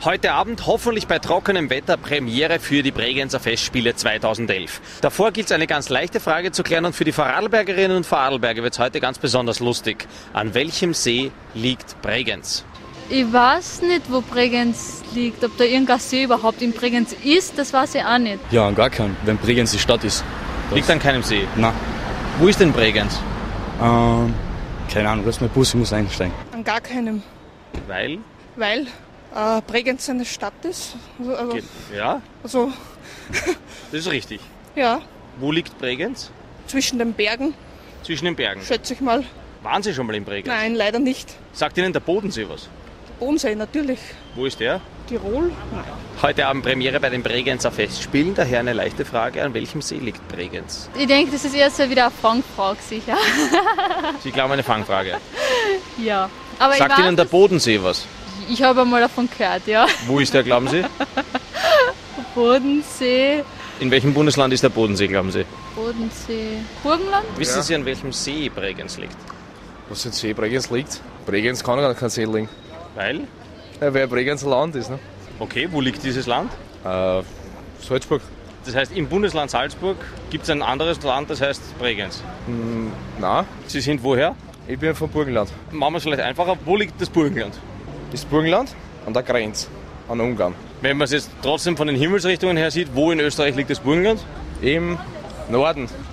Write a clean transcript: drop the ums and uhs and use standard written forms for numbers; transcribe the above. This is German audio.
Heute Abend hoffentlich bei trockenem Wetter Premiere für die Bregenzer Festspiele 2011. Davor gilt es eine ganz leichte Frage zu klären und für die Vorarlbergerinnen und Vorarlberger wird es heute ganz besonders lustig. An welchem See liegt Bregenz? Ich weiß nicht, wo Bregenz liegt, ob da irgendein See überhaupt in Bregenz ist, das weiß ich auch nicht. Ja, an gar keinen, wenn Bregenz die Stadt ist. Liegt an keinem See? Nein. Wo ist denn Bregenz? Keine Ahnung, das ist mein Bus, ich muss einsteigen. An gar keinem, Weil? weil Bregenz eine Stadt ist. Ja, Also, das ist richtig. ja, Wo liegt Bregenz? zwischen den Bergen, Zwischen den Bergen. schätze ich mal. Waren Sie schon mal in Bregenz? Nein, leider nicht. Sagt Ihnen der Bodensee was? Bodensee natürlich. Wo ist der? Tirol? Nein. Heute Abend Premiere bei den Bregenzer Festspielen. Daher eine leichte Frage, an welchem See liegt Bregenz? Ich denke, das ist eher so wieder eine Fangfrage sicher. Sie glauben eine Fangfrage. Ja. Aber Sagt Ihnen der Bodensee was? ich habe einmal davon gehört, ja. Wo ist der, glauben Sie? Bodensee, In welchem Bundesland ist der Bodensee, glauben Sie? Burgenland? Wissen Sie, an welchem See Bregenz liegt? Was in See Bregenz liegt? Bregenz kann gar kein See liegen. Weil? Ja, weil Bregenz ein Land ist, ne? Okay, wo liegt dieses Land? Salzburg. Das heißt, im Bundesland Salzburg gibt es ein anderes Land, das heißt Bregenz. Nein, Sie sind woher? ich bin vom Burgenland. Machen wir es vielleicht einfacher. Wo liegt das Burgenland? Das Burgenland an der Grenze, an Ungarn. Wenn man es jetzt trotzdem von den Himmelsrichtungen her sieht, wo in Österreich liegt das Burgenland? Im Norden.